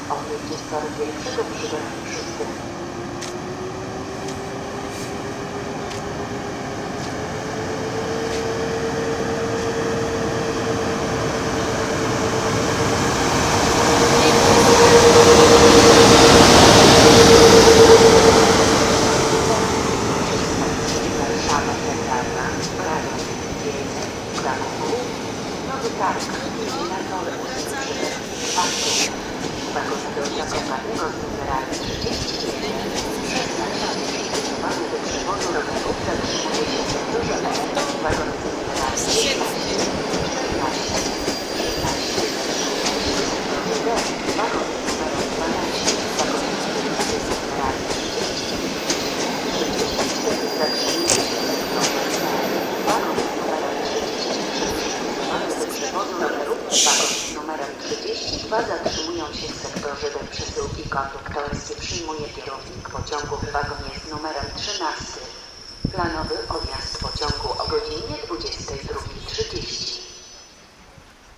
o odjeździe z toru pierwszego przy Dolnym Szóstym. Zatrzymują się w sektorze do przesyłki konduktorskie. Przyjmuje kierownik pociągu w wagonie z numerem 13. Planowy odjazd pociągu o godzinie